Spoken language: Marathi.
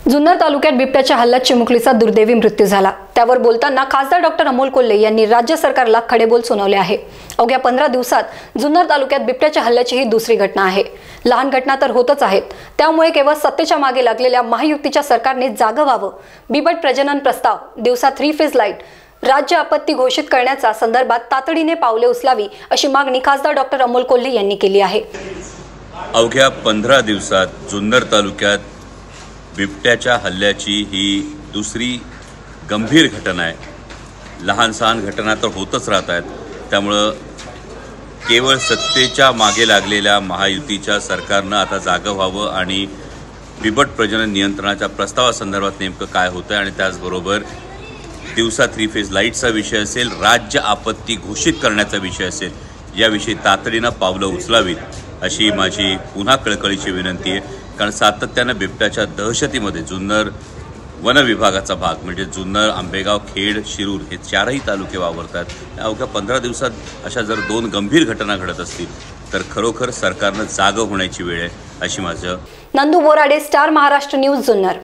जुन्नर तालुक्यात बिबट्याच्या हल्ल्यात चिमुकलीचा दुर्दैवी मृत्यू झाला। त्यावर बोलताना खासदार डॉक्टर अमोल कोल्हे यांनी राज्य सरकारला खडेबोल सुनावले आहे। अवघ्या 15 दिवसात जुन्नर तालुक्यात बिबट्याच्या हल्ल्याची ही दुसरी घटना आहे। लहान घटना तर होतच आहेत, त्यामुळे केवळ सत्तेच्या मागे लागलेल्या महायुतीच्या सरकारने जागं व्हावं। बिबट प्रजनन प्रस्ताव, दिवसा 3 फेज लाईट, राज्य आपत्ती घोषित करण्याच्या संदर्भात तातडीने पावले उचलावी अशी मागणी खासदार डॉक्टर अमोल कोल्हे यांनी केली आहे। अवघ्या 15 दिवसात जुन्नर तालुक्यात बिबट्याच्या हल्ल्याची ही दुसरी गंभीर घटना आहे। लहान सहान घटना तर होतच राहत आहेत, त्यामुळं केवळ सत्तेच्या मागे लागलेल्या महायुतीच्या सरकारनं आता जागं व्हावं आणि बिबट प्रजनन नियंत्रणाच्या प्रस्तावासंदर्भात नेमकं काय होतं आणि त्याचबरोबर दिवसा 3 फेज लाईटचा विषय असेल, राज्य आपत्ती घोषित करण्याचा विषय असेल, याविषयी तातडीनं पावलं उचलावीत अशी माझी पुन्हा कळकळीची विनंती आहे। कारण सातत्यानं बिबट्याच्या दहशतीमध्ये जुन्नर वन विभागाचा भाग म्हणजे जुन्नर, आंबेगाव, खेड, शिरूर हे 4ही तालुके वावरतात। अवघ्या 15 दिवसात अशा जर 2 गंभीर घटना घडत असतील तर खरोखर सरकारनं जागं होण्याची वेळ आहे अशी माझं। Nandu Borade, star Maharashtra news, Junnar.